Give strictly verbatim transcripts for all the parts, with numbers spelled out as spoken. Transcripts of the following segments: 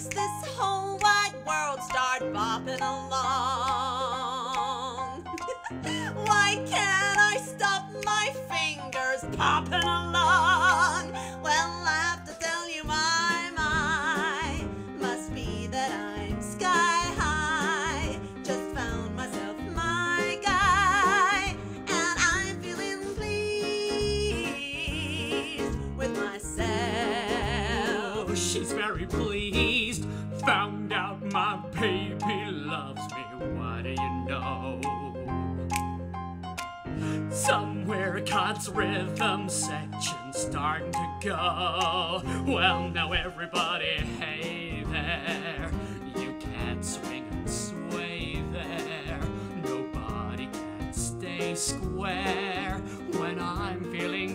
makes this whole wide world start bopping along. Why can't I stop my fingers popping along? Well, I have to tell you, my, my, must be that I'm sky high. Just found myself my guy, and I'm feeling pleased with myself. She's very pleased, found out my baby loves me. What do you know? Somewhere God's rhythm section's starting to go. Well, now everybody, hey there, you can't swing and sway there. Nobody can stay square when I'm feeling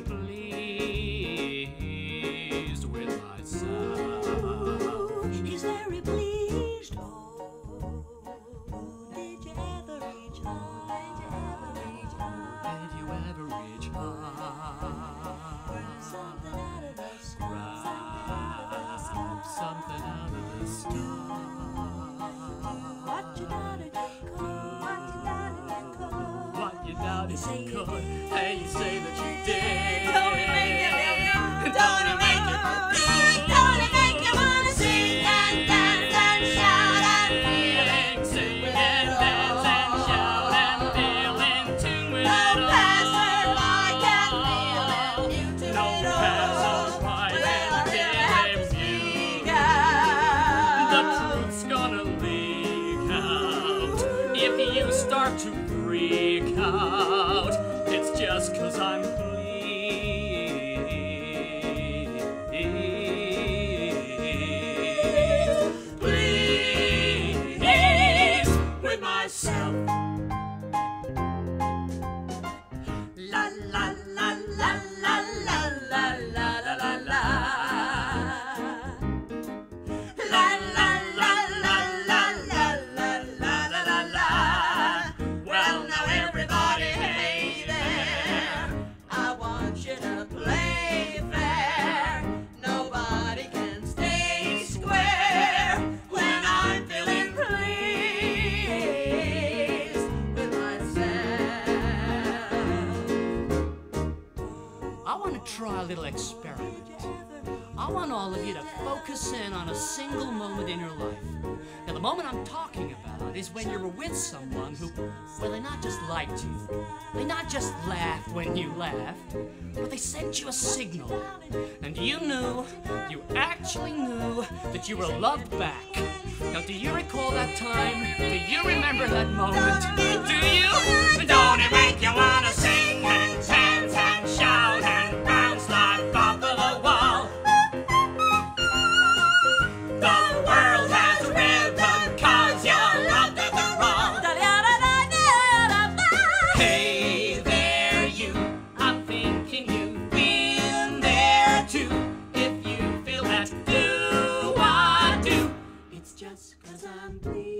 pleased with myself. He's very pleased. Oh, did you ever reach high? Did you ever reach high? Did you ever reach high? Something out of the sky. Grab something out of the sky. What you gotta get cold? What you gotta get cold? What you doubt if say you you could? did. Hey, you say that you did. Don't it make you feel? Don't it make you feel good? Don't it make you wanna sing and dance and shout and feel it? Sing and dance and shout and feel in tune with No it all. passerby can feel it. You do No it all. passerby Well, can I feel really have to it. speak The out. truth's gonna leak out if you start to freak out. It's just 'cause I'm pleased, pleased with myself. La la la la la la la la la la la. La la la la la la la la la la la. Well, now everybody, hey there, I want you to play fair. Nobody can stay square when I'm feeling pleased with myself. I want to try a little experiment. I want all of you to focus in on a single moment in your life. Now, the moment I'm talking about is when you were with someone who, well, they not just liked you, they not just laughed when you laughed, but they sent you a signal. And you knew, you actually knew that you were loved back. Now, do you recall that time? Do you remember that moment? Do you? Don't it make you wanna sing and dance and shout and bounce like off of the wall? The world has a rhythm 'cause you're loved at the roll. Hey there, you, I'm thinking you've been there too. If you feel that do I do, it's just 'cause I'm pleased.